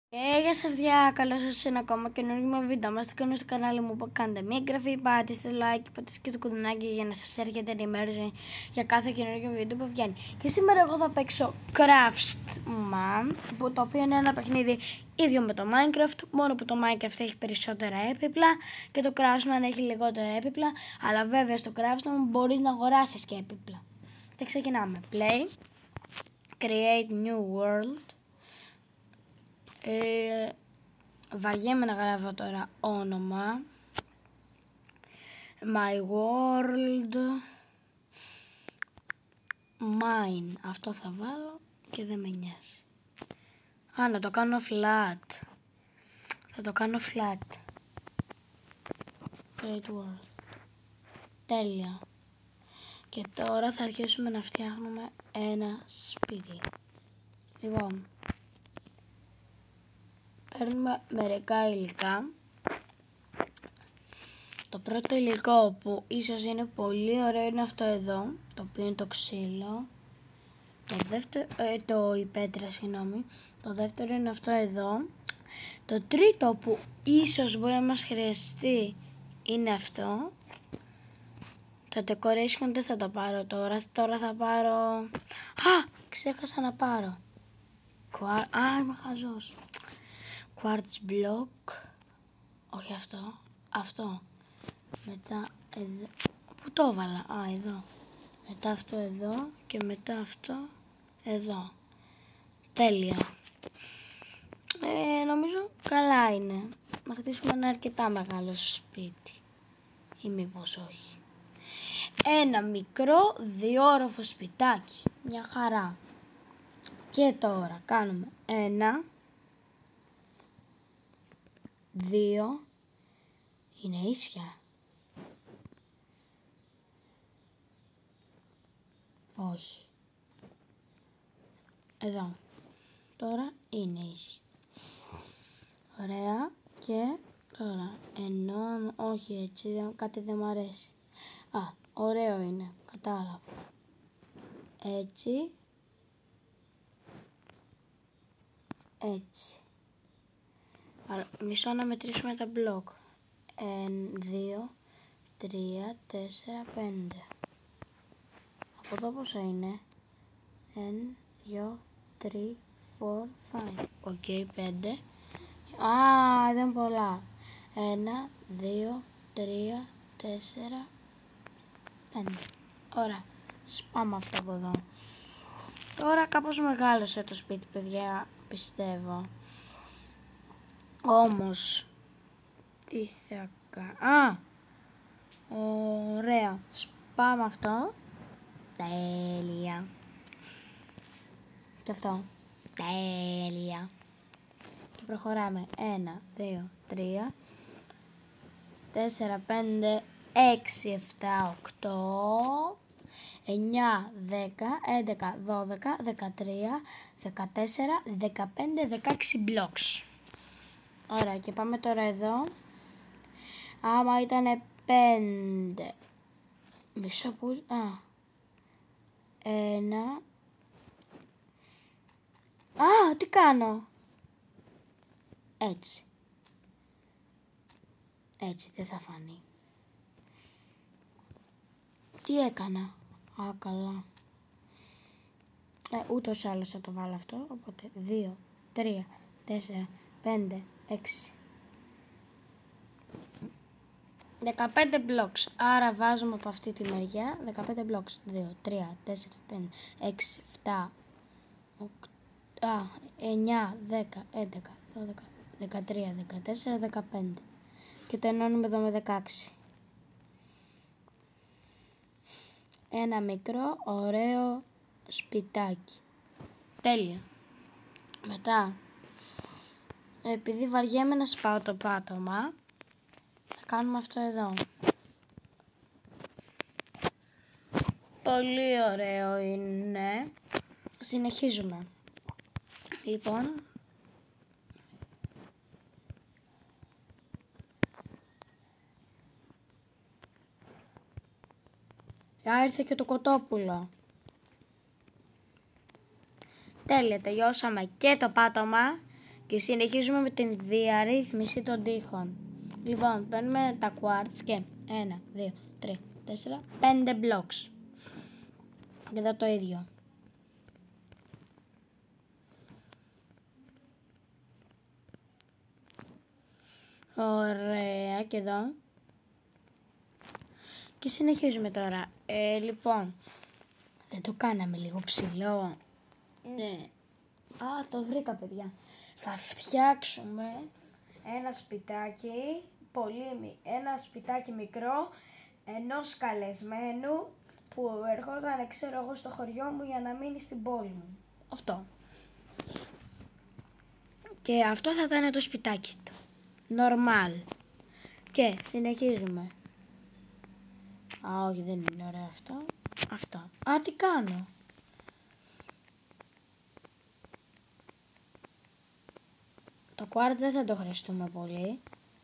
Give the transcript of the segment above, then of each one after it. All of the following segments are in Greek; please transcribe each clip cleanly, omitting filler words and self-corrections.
Γεια σας παιδιά, καλώς ήρθατε σε ένα ακόμα καινούργιο βίντεο. Είμαστε καινούργοι στο κανάλι μου που κάντε μια εγγραφή, πατήστε like, πατήστε και το κουδουνάκι για να σας έρχεται ενημέρωση για κάθε καινούργιο βίντεο που βγαίνει. Και σήμερα εγώ θα παίξω Craftsman, το οποίο είναι ένα παιχνίδι ίδιο με το Minecraft, μόνο που το Minecraft έχει περισσότερα έπιπλα και το Craftsman έχει λιγότερα έπιπλα, αλλά βέβαια στο Craftsman μπορείς να αγοράσεις και έπιπλα. Και ξεκινάμε. Play, create new world. Βαριέμαι να γράφω τώρα όνομα. My world. Mine. Αυτό θα βάλω και δεν με νοιάζει. Να το κάνω flat. Θα το κάνω flat. Great world. Τέλεια. Και τώρα θα αρχίσουμε να φτιάχνουμε ένα σπίτι. Λοιπόν, παίρνουμε μερικά υλικά. Το πρώτο υλικό που ίσως είναι πολύ ωραίο είναι αυτό εδώ, το οποίο είναι το ξύλο. Η πέτρα, συγγνώμη. Το δεύτερο είναι αυτό εδώ. Το τρίτο που ίσως μπορεί να μας χρειαστεί είναι αυτό. Το decoration δεν θα το πάρω τώρα. Τώρα θα πάρω... ξέχασα να πάρω. Είμαι χαζός. Quartz block. Όχι αυτό. Αυτό. Μετά εδώ. Πού το έβαλα? Εδώ. Μετά αυτό εδώ. Και μετά αυτό εδώ. Τέλεια. Νομίζω καλά είναι. Να χτίσουμε ένα αρκετά μεγάλο σπίτι. Ή μήπως όχι. Ένα μικρό διόροφο σπιτάκι. Μια χαρά. Και τώρα κάνουμε 1, 2. Είναι ίσια. Όχι. Εδώ. Τώρα είναι ίσια. Ωραία. Και τώρα ενώ όχι έτσι, κάτι δεν μ' αρέσει. Ωραίο είναι. Κατάλαβα. Έτσι. Έτσι. Μισό να μετρήσουμε τα μπλοκ. 2, 3, 4, 5. Από εδώ πόσο είναι? 1, 2, 3, 4, 5. Οκ, 5. Δεν είναι πολλά. 1, 2, 3, 4, 5. Ωραία. Σπάμε αυτό από εδώ. Τώρα κάπως μεγάλωσε το σπίτι, παιδιά, πιστεύω. Όμως, τι θα κάνω? Ωραία. Σπάμε αυτό. Τέλεια. Και αυτό. Τέλεια. Και προχωράμε. 1, 2, 3, 4, 5, 6, 7, 8, 9, 10, 11, 12, 13, 14, 15, 16 blocks. Ωραία, και πάμε τώρα εδώ. Άμα ήταν 5. Μισό που... 1. Τι κάνω? Έτσι. Έτσι δεν θα φανεί. Τι έκανα? Καλά. Ούτως άλλως θα το βάλω αυτό. Οπότε 2, 3, 4, 5, 6. 15 blocks. Άρα βάζουμε από αυτή τη μεριά 15 blocks. 2, 3, 4, 5, 6, 7, 9, 10, 11, 12, 13, 14, 15. Και το ενώνουμε εδώ με 16. Ένα μικρό ωραίο σπιτάκι. Τέλεια. Μετά, επειδή βαριέμαι να σπάω το πάτωμα, θα κάνουμε αυτό εδώ. Πολύ ωραίο είναι. Συνεχίζουμε. Λοιπόν, ήρθε και το κοτόπουλο. Τέλεια, τελειώσαμε και το πάτωμα Και συνεχίζουμε με την διαρρύθμιση των τοίχων. Λοιπόν, παίρνουμε τα quartz και 1, 2, 3, 4, 5 blocks. Και εδώ το ίδιο. Ωραία, και εδώ. Και συνεχίζουμε τώρα. Λοιπόν, δεν το κάναμε λίγο ψηλό? Ναι. Α, το βρήκα, παιδιά. Θα φτιάξουμε ένα σπιτάκι, ένα σπιτάκι μικρό, ενός καλεσμένου που ερχόταν, ξέρω εγώ, στο χωριό μου για να μείνει στην πόλη μου. Αυτό. Και αυτό θα ήταν το σπιτάκι του. Νορμάλ. Και συνεχίζουμε. Α, όχι, δεν είναι ωραίο αυτό. Αυτό. Α, τι κάνω? Το quartz δεν θα το χρειαστούμε πολύ.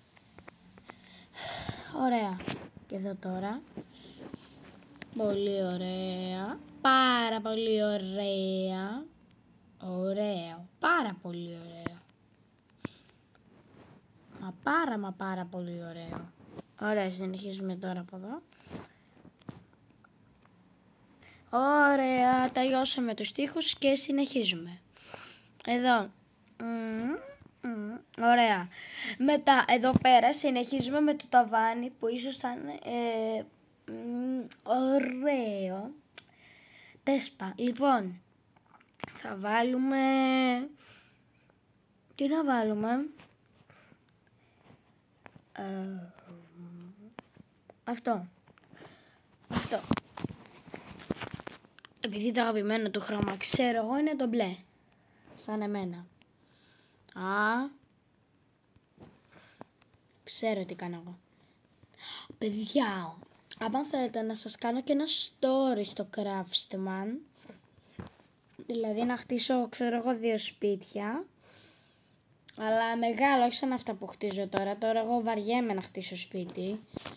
Ωραία. Και εδώ τώρα. Πολύ ωραία. Πάρα πολύ ωραία. Ωραίο. Πάρα πολύ ωραίο. Μα πάρα πολύ ωραίο. Ωραία, συνεχίζουμε τώρα από εδώ. Ωραία, τελειώσαμε τους τοίχους και συνεχίζουμε. Εδώ. Ωραία. Μετά εδώ πέρα συνεχίζουμε με το ταβάνι που ίσως θα είναι ωραίο. Τέσπα. Λοιπόν, θα βάλουμε... Τι να βάλουμε? Αυτό. Επειδή το αγαπημένο του χρώμα, ξέρω εγώ, είναι το μπλε. Σαν εμένα. Ξέρω τι κάνω εγώ. Παιδιά, άμα θέλετε να σας κάνω και ένα story στο Craftsman, δηλαδή να χτίσω, ξέρω εγώ, 2 σπίτια, αλλά μεγάλο, όχι σαν αυτά που χτίζω τώρα. Τώρα εγώ βαριέμαι να χτίσω σπίτι.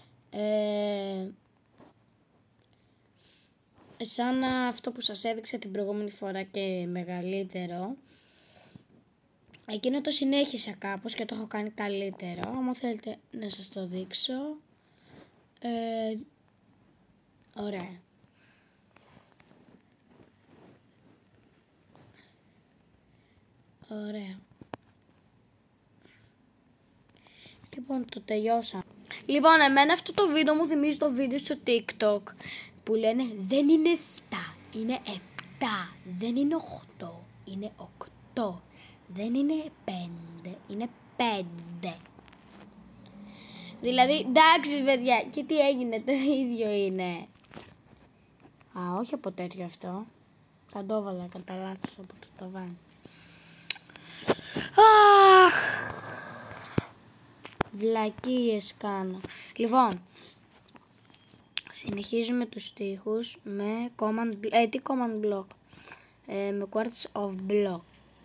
Σαν αυτό που σας έδειξα την προηγούμενη φορά και μεγαλύτερο. Εκείνο το συνέχισα κάπως και το έχω κάνει καλύτερο. Άμα θέλετε να σας το δείξω. Ωραία. Ωραία. Λοιπόν, το τελειώσα. Λοιπόν, εμένα αυτό το βίντεο μου θυμίζει το βίντεο στο TikTok που λένε δεν είναι 7, είναι 7, δεν είναι 8, είναι 8, δεν είναι 5, είναι 5. Δηλαδή, εντάξει παιδιά, και τι έγινε, το ίδιο είναι. Α, όχι από τέτοιο αυτό. Θα το έβαλα κατά λάθος από το ταβάνι. Αχ, βλακίες κάνω. Λοιπόν, συνεχίζουμε τους στίχους με τι command block? Με quartz of block.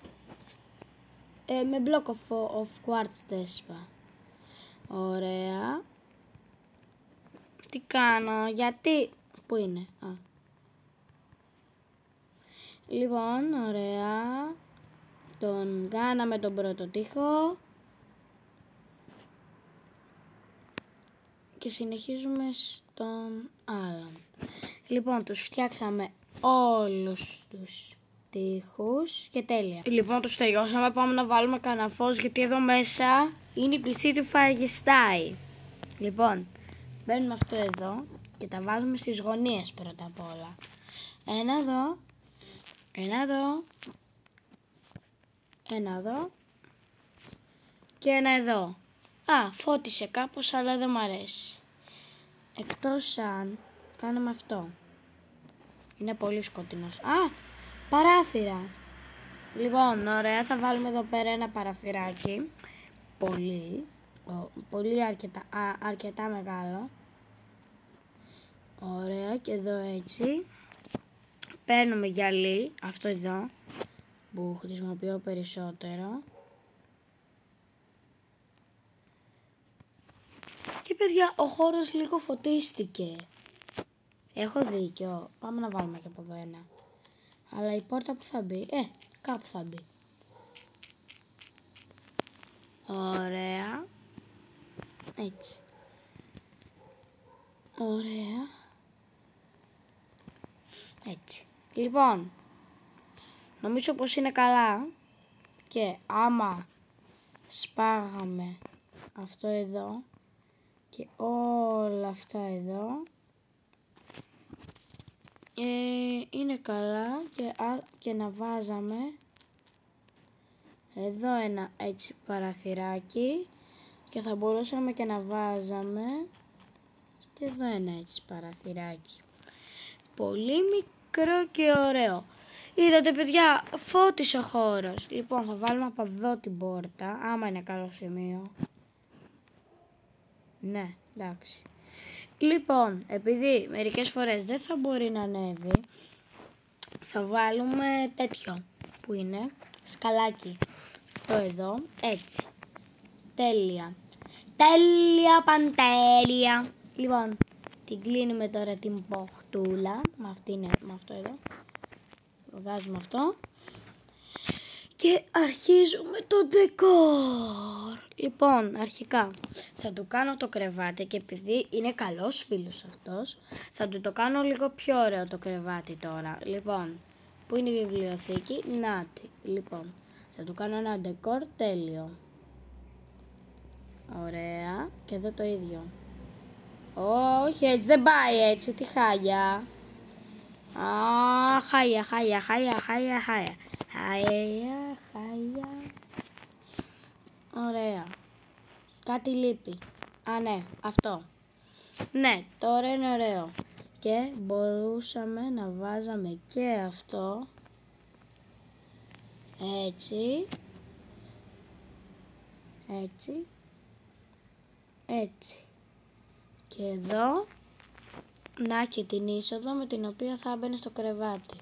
Με block of quartz τέσπα. Ωραία. Τι κάνω, γιατί... Πού είναι? Λοιπόν, ωραία. Τον κάναμε τον πρώτο τοίχο. Και συνεχίζουμε στον άλλον. Λοιπόν, τους φτιάξαμε όλους τους τοίχους και τέλεια. Λοιπόν, τους τελειώσαμε. Πάμε να βάλουμε κανένα φως, γιατί εδώ μέσα είναι η πλησή του Φαργιστάι. Λοιπόν, μπαίνουμε αυτό εδώ και τα βάζουμε στις γωνίες πρώτα απ' όλα. Ένα εδώ, ένα εδώ, ένα εδώ και ένα εδώ. Φώτισε κάπως, αλλά δεν μ' αρέσει. Εκτός αν κάνουμε αυτό. Είναι πολύ σκοτεινός. Παράθυρα. Λοιπόν, ωραία, θα βάλουμε εδώ πέρα ένα παραθυράκι. Πολύ αρκετά μεγάλο. Ωραία, και εδώ έτσι. Παίρνουμε γυαλί, αυτό εδώ, που χρησιμοποιώ περισσότερο. Και παιδιά, ο χώρος λίγο φωτίστηκε. Έχω δίκιο. Πάμε να βάλουμε και από εδώ ένα. Αλλά η πόρτα που θα μπει, κάπου θα μπει. Ωραία. Έτσι. Ωραία. Έτσι. Λοιπόν, νομίζω πως είναι καλά. Και άμα σπάγαμε αυτό εδώ και όλα αυτά εδώ, είναι καλά. Και να βάζαμε εδώ ένα έτσι παραθυράκι και θα μπορούσαμε και να βάζαμε και εδώ ένα έτσι παραθυράκι. Πολύ μικρό και ωραίο. Είδατε παιδιά, φώτισε ο χώρος. Λοιπόν, θα βάλουμε από εδώ την πόρτα, άμα είναι καλό σημείο. Ναι, εντάξει. Λοιπόν, επειδή μερικές φορές δεν θα μπορεί να ανέβει, θα βάλουμε τέτοιο που είναι σκαλάκι. Αυτό εδώ, έτσι. Τέλεια. Τέλεια παντέλεια. Λοιπόν, την κλείνουμε τώρα την ποχτούλα. Με αυτό εδώ. Βγάζουμε αυτό. Και αρχίζουμε το ντεκόρ. Λοιπόν, αρχικά θα του κάνω το κρεβάτι και επειδή είναι καλός φίλος αυτός, θα του το κάνω λίγο πιο ωραίο το κρεβάτι τώρα. Λοιπόν, πού είναι η βιβλιοθήκη? Νάτι. Λοιπόν, θα του κάνω ένα ντεκόρ τέλειο. Ωραία. Και εδώ το ίδιο. Όχι, έτσι δεν πάει έτσι. Τι χάλια. Χάλια. Ωραία. Κάτι λείπει. Ναι, αυτό. Ναι, τώρα είναι ωραίο. Και μπορούσαμε να βάζαμε και αυτό. Έτσι. Έτσι. Έτσι. Και εδώ να και την είσοδο με την οποία θα μπαίνει στο κρεβάτι.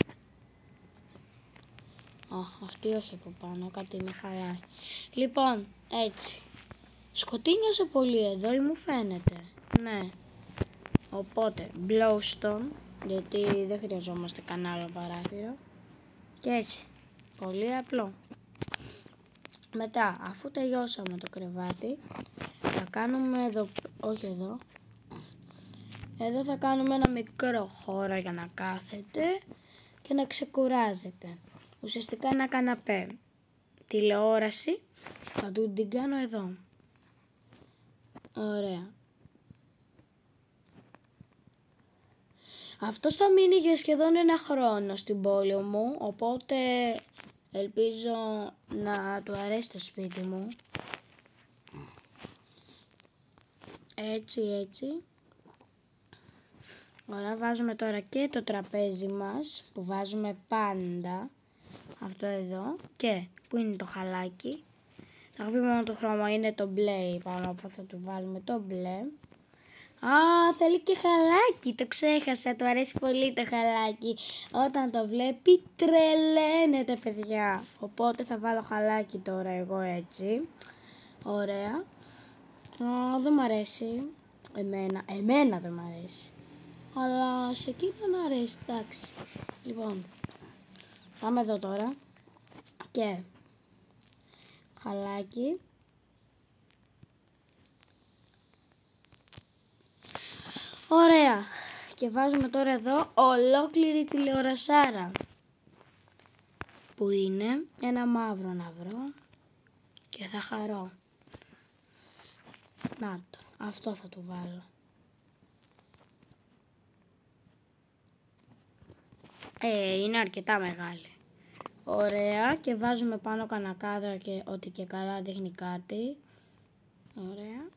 Αυτή όχι από πάνω, κάτι με χαλάει. Λοιπόν, έτσι. Σκοτίνιασε πολύ εδώ ή μου φαίνεται? Ναι. Οπότε, blowstone, γιατί δεν χρειαζόμαστε κανένα άλλο παράθυρο. Και έτσι. Πολύ απλό. Μετά, αφού τελειώσαμε το κρεβάτι, θα κάνουμε εδώ, όχι εδώ, εδώ θα κάνουμε ένα μικρό χώρο για να κάθετε και να ξεκουράζετε. Ουσιαστικά ένα καναπέ. Τηλεόραση θα την κάνω εδώ. Ωραία. Αυτό θα μείνει για σχεδόν ένα χρόνο στην πόλη μου, οπότε ελπίζω να του αρέσει το σπίτι μου. Έτσι. Ωραία, βάζουμε τώρα και το τραπέζι μας που βάζουμε πάντα. Αυτό εδώ. Και που είναι το χαλάκι. Το αγαπημένο του χρώμα είναι το μπλε, πάνω από θα του βάλουμε το μπλε. Θέλει και χαλάκι, το ξέχασα, του αρέσει πολύ το χαλάκι. Όταν το βλέπει τρελαίνεται παιδιά. Οπότε θα βάλω χαλάκι τώρα εγώ έτσι. Ωραία. Δεν μ' αρέσει. Εμένα δεν μ' αρέσει. Αλλά σε εκείνον αρέσει, εντάξει. Λοιπόν, πάμε εδώ τώρα. Και χαλάκι. Ωραία. Και βάζουμε τώρα εδώ ολόκληρη τηλεορασάρα. Που είναι ένα μαύρο να βρω. Και θα χαρώ. Να το. Αυτό θα του βάλω. Είναι αρκετά μεγάλη. Ωραία. Και βάζουμε πάνω κανένα κάδρα και ότι και καλά δείχνει κάτι. Ωραία.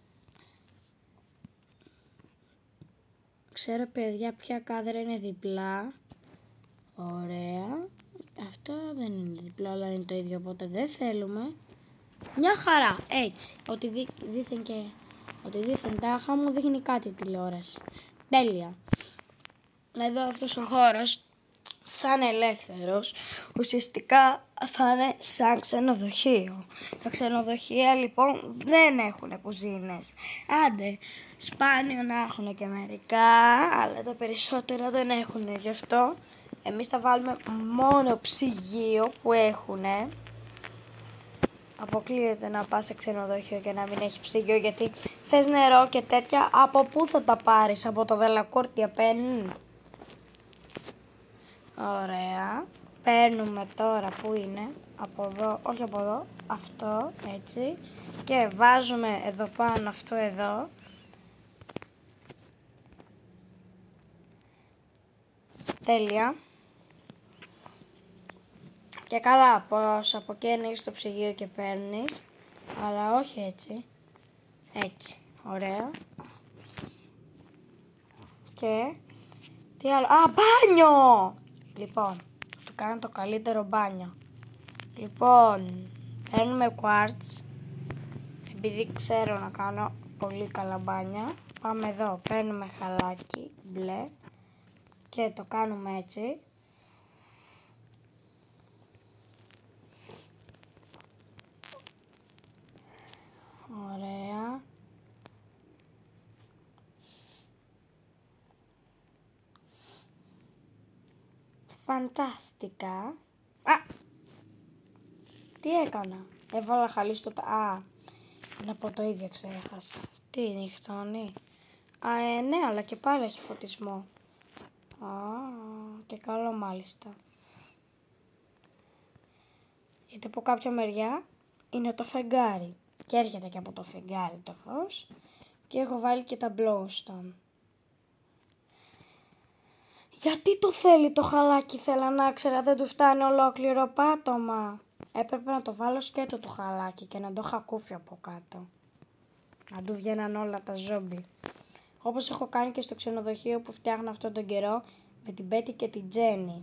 Ξέρω παιδιά ποια κάδρα είναι διπλά. Ωραία. Αυτό δεν είναι διπλό αλλά είναι το ίδιο, οπότε δεν θέλουμε. Μια χαρά. Έτσι. Ότι δίθεν τάχα μου δείχνει κάτι τηλεόραση. Τέλεια. Εδώ αυτός ο χώρος θα είναι ελεύθερος. Ουσιαστικά θα είναι σαν ξενοδοχείο. Τα ξενοδοχεία λοιπόν δεν έχουν κουζίνες. Άντε, σπάνιο να έχουν και μερικά, αλλά τα περισσότερα δεν έχουν. Γι' αυτό εμείς θα βάλουμε μόνο ψυγείο που έχουν. αποκλείεται να πας σε ξενοδοχείο και να μην έχει ψυγείο, γιατί θες νερό και τέτοια, από πού θα τα πάρεις, από το Δελακούρτια παίρνουν. Ωραία. Παίρνουμε τώρα που είναι, από εδώ, όχι από εδώ, αυτό, έτσι. Και βάζουμε εδώ πάνω αυτό εδώ. Τέλεια. Και καλά πως από εκεί ανοίγεις το ψυγείο και παίρνεις, αλλά όχι έτσι. Έτσι. Ωραία. Και τι άλλο. Α, μπάνιο! Λοιπόν, του κάνω το καλύτερο μπάνιο. Λοιπόν, παίρνουμε quartz, επειδή ξέρω να κάνω πολύ καλά μπάνια. Πάμε εδώ, παίρνουμε χαλάκι μπλε και το κάνουμε έτσι. Ωραία. Φαντάστικα. Α! Τι έκανα. Έβαλα χαλί στο... Α! Να πω το ίδιο ξέχασα. Τι νυχτώνει. Ναι, αλλά και πάλι έχει φωτισμό. Και καλό μάλιστα. Γιατί από κάποια μεριά είναι το φεγγάρι. Και έρχεται και από το φεγγάρι το φως. Και έχω βάλει και τα glowstone. Γιατί το θέλει το χαλάκι, θέλω να ξέρα, δεν του φτάνει ολόκληρο πάτωμα. Έπρεπε να το βάλω σκέτο το χαλάκι και να το χακούφι από κάτω. Να του βγαίναν όλα τα ζόμπι. Όπως έχω κάνει και στο ξενοδοχείο που φτιάχνω αυτόν τον καιρό με την Πέτη και την Τζέννη.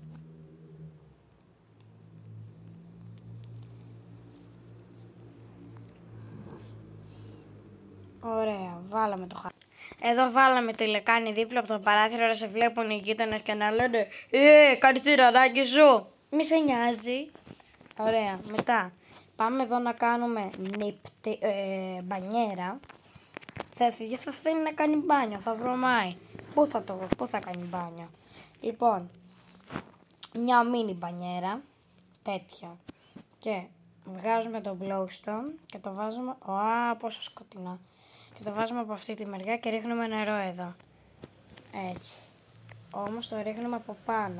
Ωραία, βάλαμε το χαλάκι. Εδώ βάλαμε τη λεκάνη δίπλα από το παράθυρο, να σε βλέπουν οι γείτονες και να λένε κάνεις τη ραράκι σου. Μη σε νοιάζει. Ωραία, μετά πάμε εδώ να κάνουμε μπανιέρα. Θα θέλει να κάνει μπάνιο, θα βρωμάει. Πού θα κάνει μπάνιο. Λοιπόν, μια μίνι μπανιέρα, τέτοια. Και βγάζουμε το glowstone και το βάζουμε, πόσο σκοτεινά. Και το βάζουμε από αυτή τη μεριά και ρίχνουμε νερό εδώ. Έτσι. Όμως το ρίχνουμε από πάνω.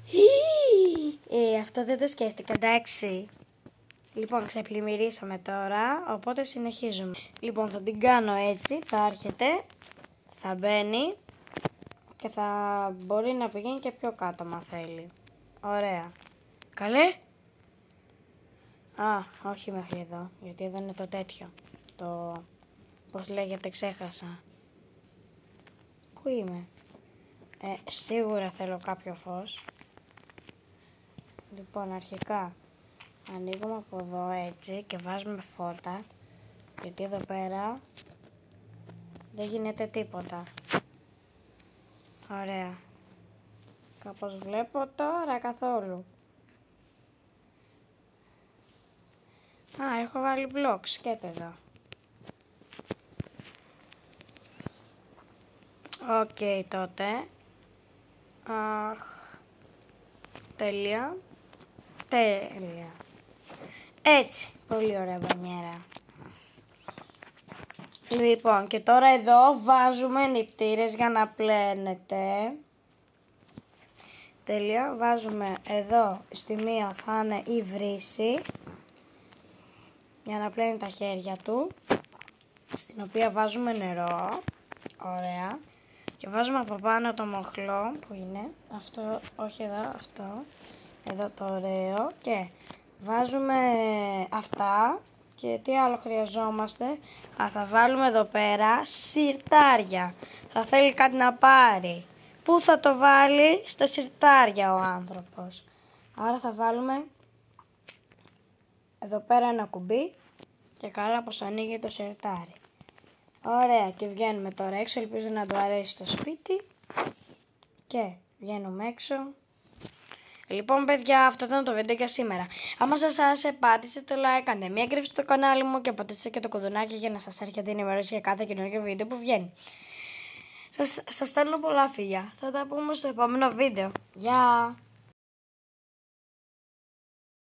Αυτό δεν το σκέφτηκα, εντάξει. Λοιπόν, ξεπλημμυρίσαμε τώρα, οπότε συνεχίζουμε. Λοιπόν, θα την κάνω έτσι, θα έρχεται, θα μπαίνει και θα μπορεί να πηγαίνει και πιο κάτω, μα θέλει. Ωραία. Καλέ. Όχι μέχρι εδώ, γιατί εδώ είναι το τέτοιο. Το... πώς λέγεται, ξέχασα. Πού είμαι. Σίγουρα θέλω κάποιο φως. Λοιπόν, αρχικά ανοίγουμε από εδώ έτσι και βάζουμε φώτα. Γιατί εδώ πέρα δεν γίνεται τίποτα. Ωραία. Κάπως βλέπω τώρα καθόλου. Έχω βάλει blocks και εδώ. Οκ, τότε. Τέλεια. Τέλεια. Έτσι. Πολύ ωραία μπανιέρα. Λοιπόν, και τώρα εδώ βάζουμε νηπτήρες για να πλένετε. Τέλεια. Βάζουμε εδώ στη μία θα είναι η βρύση για να πλένει τα χέρια του, στην οποία βάζουμε νερό. Ωραία. Και βάζουμε από πάνω το μοχλό που είναι αυτό, όχι εδώ, αυτό. Εδώ το ωραίο. Και βάζουμε αυτά. Και τι άλλο χρειαζόμαστε. Θα βάλουμε εδώ πέρα σιρτάρια. Θα θέλει κάτι να πάρει. Πού θα το βάλει? Στα σιρτάρια ο άνθρωπος. Άρα θα βάλουμε εδώ πέρα ένα κουμπί. Και καλά πως ανοίγει το σιρτάρι. Ωραία, και βγαίνουμε τώρα έξω. Ελπίζω να του αρέσει το σπίτι. Και βγαίνουμε έξω. Λοιπόν, παιδιά, αυτό ήταν το βίντεο για σήμερα. Άμα σας άρεσε, πάτησε το like, κάντε μια εγγραφή στο κανάλι μου και πατήστε και το κουδουνάκι για να σας έρχεται ενημέρωση για κάθε καινούργιο βίντεο που βγαίνει. Σας στέλνω πολλά φιλιά. Θα τα πούμε στο επόμενο βίντεο. Γεια!